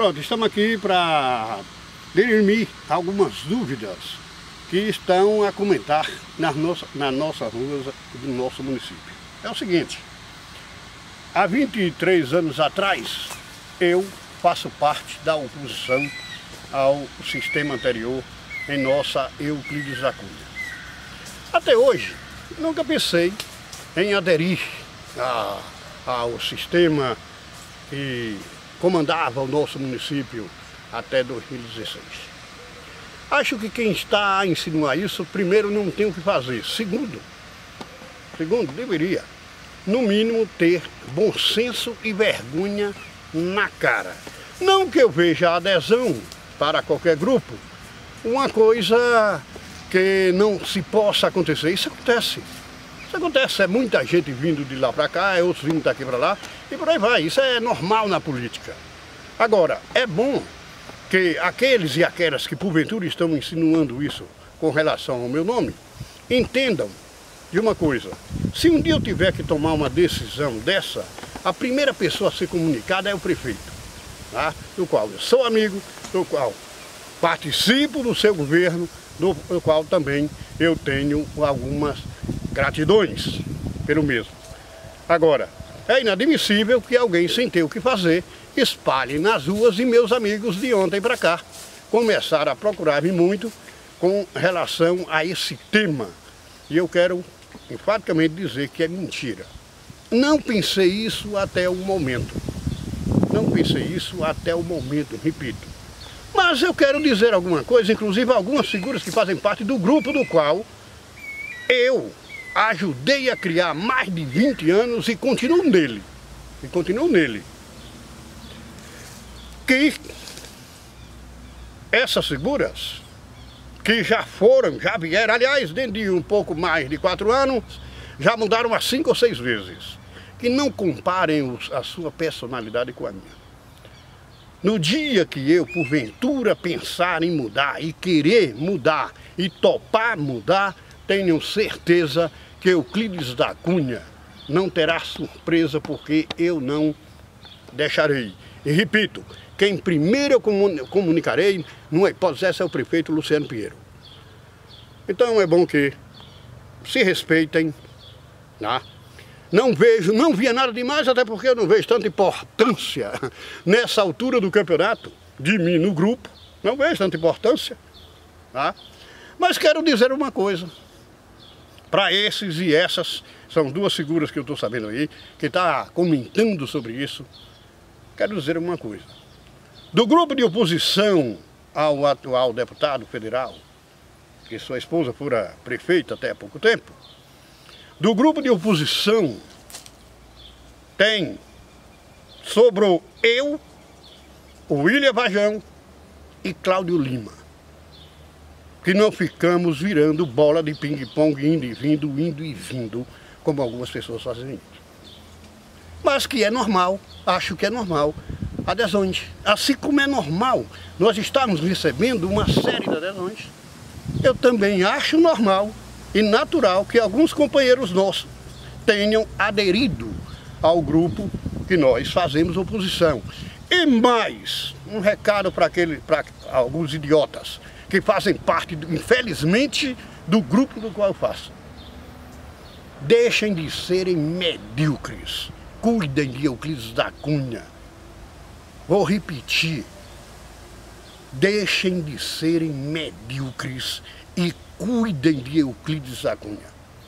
Pronto, estamos aqui para dirimir algumas dúvidas que estão a comentar nas nossas ruas do nosso município. É o seguinte, há 23 anos atrás, eu faço parte da oposição ao sistema anterior em nossa Euclides da Cunha. Até hoje, nunca pensei em aderir ao sistema que comandava o nosso município até 2016. Acho que quem está a insinuar isso, primeiro, não tem o que fazer. Segundo, deveria, no mínimo, ter bom senso e vergonha na cara. Não que eu veja adesão para qualquer grupo, uma coisa que não se possa acontecer. Isso acontece. Isso acontece, é muita gente vindo de lá para cá, é outros vindo daqui para lá, e por aí vai. Isso é normal na política. Agora, é bom que aqueles e aquelas que porventura estão insinuando isso com relação ao meu nome, entendam de uma coisa. Se um dia eu tiver que tomar uma decisão dessa, a primeira pessoa a ser comunicada é o prefeito, tá? Do qual eu sou amigo, do qual participo do seu governo, do qual também eu tenho algumas gratidões pelo mesmo. Agora, é inadmissível que alguém sem ter o que fazer espalhe nas ruas, e meus amigos de ontem para cá começaram a procurar-me muito com relação a esse tema. E eu quero enfaticamente dizer que é mentira. Não pensei isso até o momento. Não pensei isso até o momento, repito. Mas eu quero dizer alguma coisa, inclusive algumas figuras que fazem parte do grupo do qual eu ajudei a criar há mais de 20 anos e continuo nele. Que essas figuras que já vieram, aliás, dentro de um pouco mais de 4 anos, já mudaram umas 5 ou 6 vezes. Que não comparem a sua personalidade com a minha. No dia que eu, porventura, pensar em mudar e querer mudar e topar mudar, tenham certeza que Euclides da Cunha não terá surpresa, porque eu não deixarei. E repito, quem primeiro eu comunicarei, numa hipótese essa, é o prefeito Luciano Pinheiro. Então é bom que se respeitem, tá? Não via nada demais, até porque eu não vejo tanta importância nessa altura do campeonato, de mim no grupo, não vejo tanta importância, tá? Mas quero dizer uma coisa, para esses e essas, são duas figuras que eu estou sabendo aí, que está comentando sobre isso, quero dizer uma coisa. Do grupo de oposição ao atual deputado federal, que sua esposa fora prefeita até há pouco tempo, do grupo de oposição sobrou eu, o William Vajão e Cláudio Lima, que não ficamos virando bola de ping-pong, indo e vindo, como algumas pessoas fazem isso. Mas que é normal, acho que é normal, adesões. Assim como é normal nós estamos recebendo uma série de adesões, eu também acho normal e natural que alguns companheiros nossos tenham aderido ao grupo que nós fazemos oposição. E mais, um recado para alguns idiotas que fazem parte, infelizmente, do grupo do qual eu faço. Deixem de serem medíocres. Cuidem de Euclides da Cunha. Vou repetir. Deixem de serem medíocres e cuidem de Euclides da Cunha.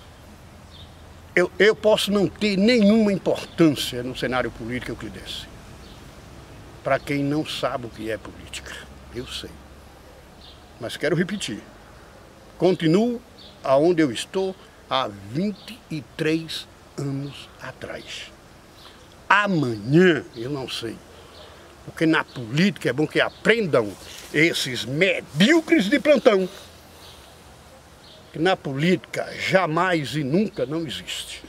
Eu posso não ter nenhuma importância no cenário político euclidense. Para quem não sabe o que é política, eu sei. Mas quero repetir. Continuo aonde eu estou há 23 anos atrás. Amanhã, eu não sei. Porque na política é bom que aprendam esses medíocres de plantão. Que na política jamais e nunca não existe.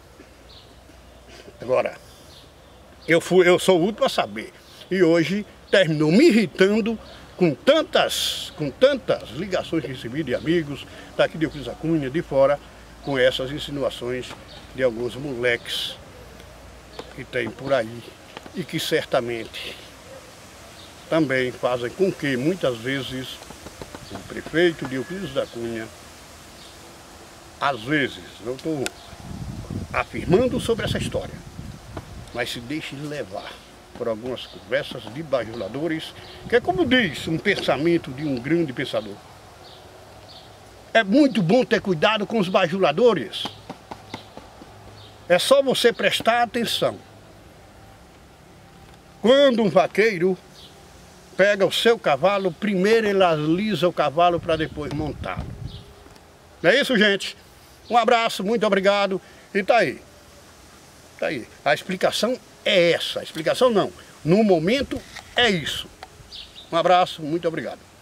Agora, eu sou o último a saber. E hoje terminou me irritando com tantas ligações que recebi de amigos, daqui de Euclides da Cunha, de fora, com essas insinuações de alguns moleques que tem por aí e que certamente também fazem com que, muitas vezes, o prefeito de Euclides da Cunha, às vezes, eu estou afirmando sobre essa história, mas se deixe levar por algumas conversas de bajuladores, que é como diz um pensamento de um grande pensador. É muito bom ter cuidado com os bajuladores. É só você prestar atenção. Quando um vaqueiro pega o seu cavalo, primeiro ele alisa o cavalo para depois montá-lo. Não é isso, gente? Um abraço, muito obrigado. E tá aí. Tá aí. A explicação é essa. A explicação não. No momento é isso. Um abraço, muito obrigado.